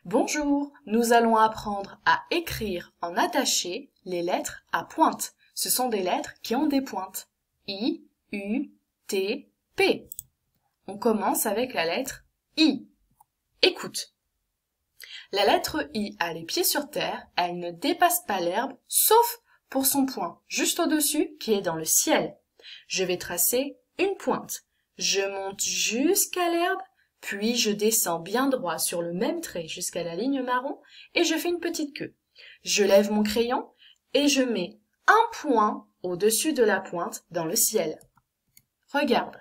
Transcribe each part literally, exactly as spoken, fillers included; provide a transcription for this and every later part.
Bonjour, nous allons apprendre à écrire en attaché les lettres à pointe. Ce sont des lettres qui ont des pointes. I, U, T, P. On commence avec la lettre I. Écoute. La lettre I a les pieds sur terre, elle ne dépasse pas l'herbe, sauf pour son point, juste au-dessus, qui est dans le ciel. Je vais tracer une pointe. Je monte jusqu'à l'herbe, puis je descends bien droit sur le même trait jusqu'à la ligne marron et je fais une petite queue. Je lève mon crayon et je mets un point au-dessus de la pointe dans le ciel. Regarde.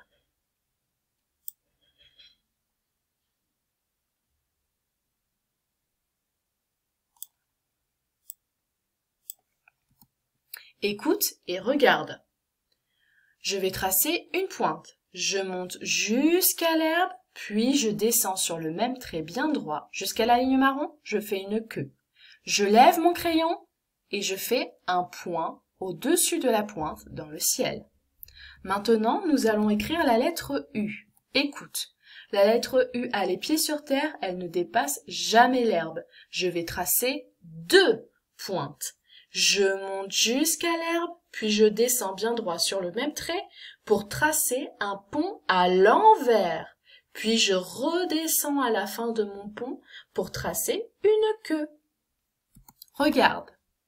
Écoute et regarde. Je vais tracer une pointe. Je monte jusqu'à l'herbe, puis je descends sur le même trait bien droit jusqu'à la ligne marron, je fais une queue. Je lève mon crayon et je fais un point au-dessus de la pointe dans le ciel. Maintenant, nous allons écrire la lettre U. Écoute, la lettre U a les pieds sur terre, elle ne dépasse jamais l'herbe. Je vais tracer deux pointes. Je monte jusqu'à l'herbe, puis je descends bien droit sur le même trait pour tracer un pont à l'envers. Puis je redescends à la fin de mon pont pour tracer une queue. Regarde.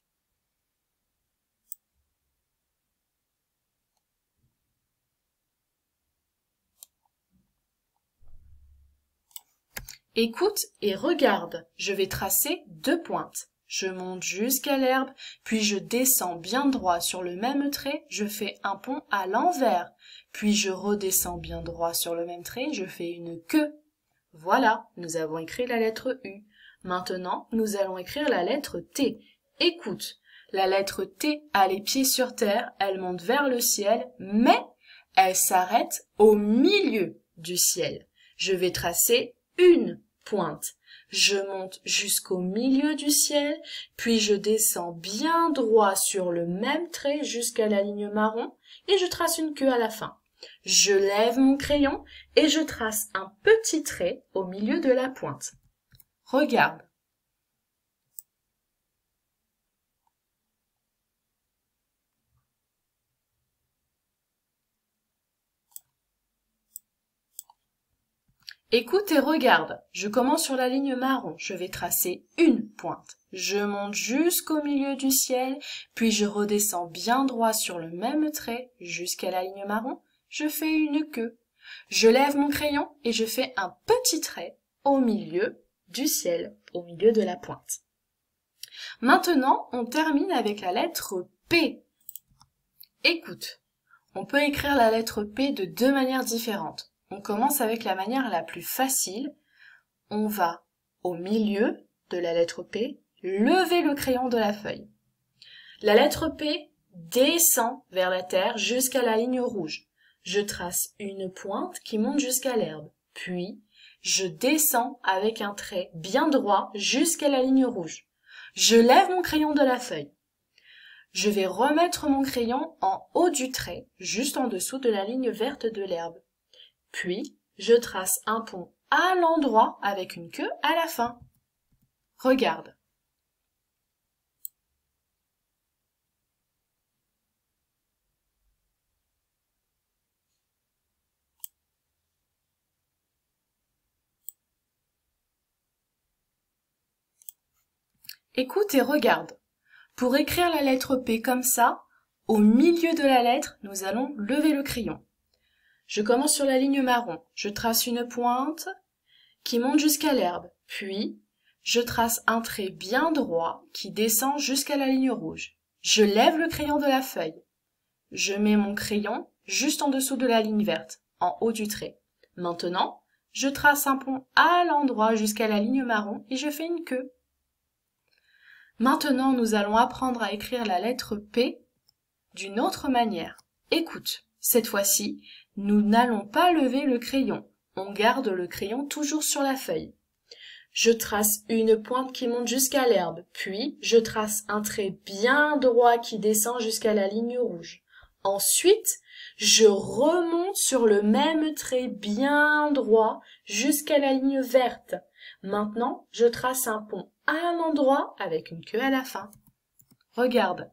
Écoute et regarde. Je vais tracer deux pointes. Je monte jusqu'à l'herbe, puis je descends bien droit sur le même trait, je fais un pont à l'envers. Puis je redescends bien droit sur le même trait, je fais une queue. Voilà, nous avons écrit la lettre U. Maintenant, nous allons écrire la lettre T. Écoute, la lettre T a les pieds sur terre, elle monte vers le ciel, mais elle s'arrête au milieu du ciel. Je vais tracer une pointe. Je monte jusqu'au milieu du ciel, puis je descends bien droit sur le même trait jusqu'à la ligne marron et je trace une queue à la fin. Je lève mon crayon et je trace un petit trait au milieu de la pointe. Regarde. Écoute et regarde. Je commence sur la ligne marron. Je vais tracer une pointe. Je monte jusqu'au milieu du ciel, puis je redescends bien droit sur le même trait jusqu'à la ligne marron. Je fais une queue. Je lève mon crayon et je fais un petit trait au milieu du ciel, au milieu de la pointe. Maintenant, on termine avec la lettre P. Écoute, on peut écrire la lettre P de deux manières différentes. On commence avec la manière la plus facile. On va au milieu de la lettre P, lever le crayon de la feuille. La lettre P descend vers la terre jusqu'à la ligne rouge. Je trace une pointe qui monte jusqu'à l'herbe. Puis, je descends avec un trait bien droit jusqu'à la ligne rouge. Je lève mon crayon de la feuille. Je vais remettre mon crayon en haut du trait, juste en dessous de la ligne verte de l'herbe. Puis, je trace un pont à l'endroit avec une queue à la fin. Regarde. Écoute et regarde. Pour écrire la lettre P comme ça, au milieu de la lettre, nous allons lever le crayon. Je commence sur la ligne marron. Je trace une pointe qui monte jusqu'à l'herbe. Puis, je trace un trait bien droit qui descend jusqu'à la ligne rouge. Je lève le crayon de la feuille. Je mets mon crayon juste en dessous de la ligne verte, en haut du trait. Maintenant, je trace un pont à l'endroit jusqu'à la ligne marron et je fais une queue. Maintenant, nous allons apprendre à écrire la lettre P d'une autre manière. Écoute, cette fois-ci, nous n'allons pas lever le crayon. On garde le crayon toujours sur la feuille. Je trace une pointe qui monte jusqu'à l'herbe, puis je trace un trait bien droit qui descend jusqu'à la ligne rouge. Ensuite, je remonte sur le même trait bien droit jusqu'à la ligne verte. Maintenant, je trace un pont à un endroit avec une queue à la fin. Regarde.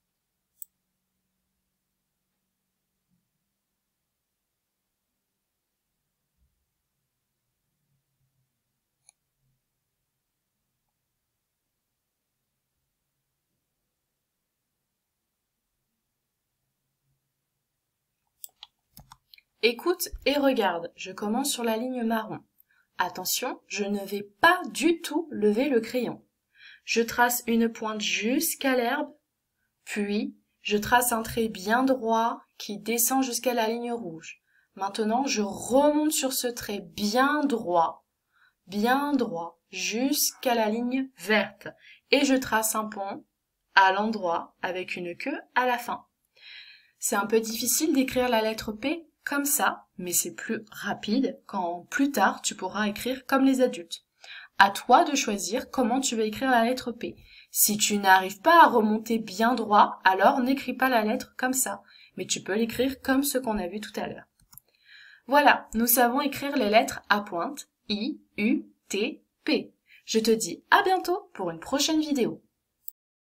Écoute et regarde, je commence sur la ligne marron. Attention, je ne vais pas du tout lever le crayon. Je trace une pointe jusqu'à l'herbe, puis je trace un trait bien droit qui descend jusqu'à la ligne rouge. Maintenant, je remonte sur ce trait bien droit, bien droit, jusqu'à la ligne verte. Et je trace un pont à l'endroit avec une queue à la fin. C'est un peu difficile d'écrire la lettre P comme ça, mais c'est plus rapide quand plus tard tu pourras écrire comme les adultes. À toi de choisir comment tu vas écrire la lettre P. Si tu n'arrives pas à remonter bien droit, alors n'écris pas la lettre comme ça, mais tu peux l'écrire comme ce qu'on a vu tout à l'heure. Voilà, nous savons écrire les lettres à pointe, I, U, T, P. Je te dis à bientôt pour une prochaine vidéo.